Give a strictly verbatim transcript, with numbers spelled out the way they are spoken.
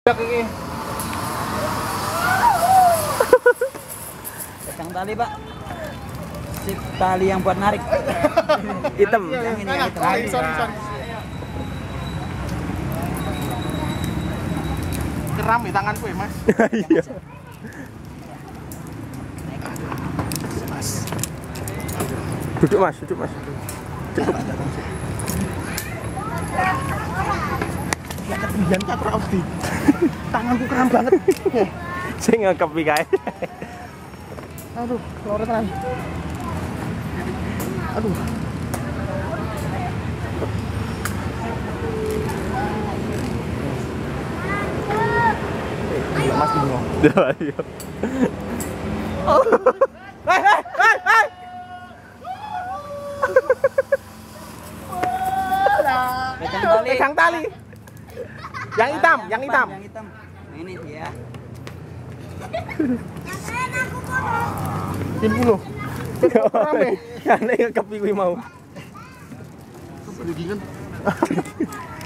Ini. Pegang tali, Pak. Sip, tali yang buat narik. Hitam. Yang ini yang hitam. Sorry, sorry, sorry. Keram di tanganku ya, Mas. Iya. Mas. Duduk, Mas, duduk, Mas. Cukup. Ya ketinggian tak terus di. Tanganku kram banget. Saya ngangkep iki kae. Aduh, lorotan. Aduh. Eh, Mas bingung. Ayo. Hei, hei, hei, hei. Pegang tali. Pegang tali. Yang hitam, yang hitam. Yang hitam. Yang ini ya. Ini loh. Rame. Yang ngangkep iki mau. Kebelingan.